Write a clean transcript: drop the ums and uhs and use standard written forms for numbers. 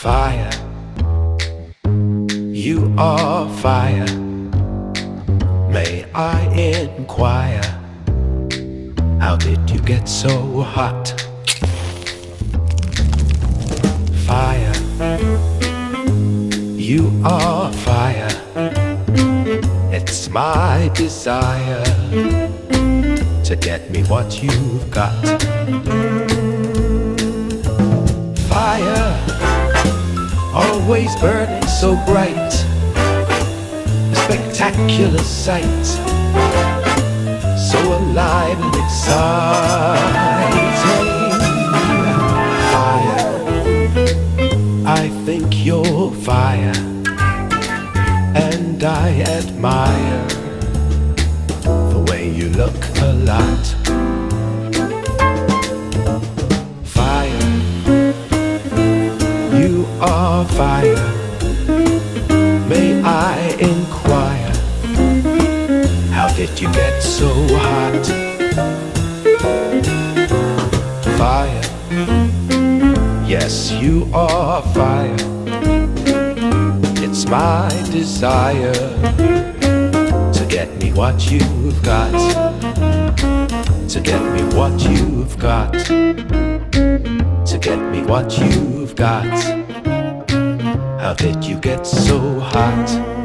Fire, you are fire. May I inquire, how did you get so hot? Fire, you are fire. It's my desire to get me what you've got. Fire, always burning so bright, a spectacular sight, so alive and exciting. Fire, I think you're fire, and I admire the way you look a lot. Fire, you are fire. May I inquire, how did you get so hot? Fire, yes, you are fire. It's my desire to get me what you've got, to get me what you've got, to get me what you've got. How did you get so hot?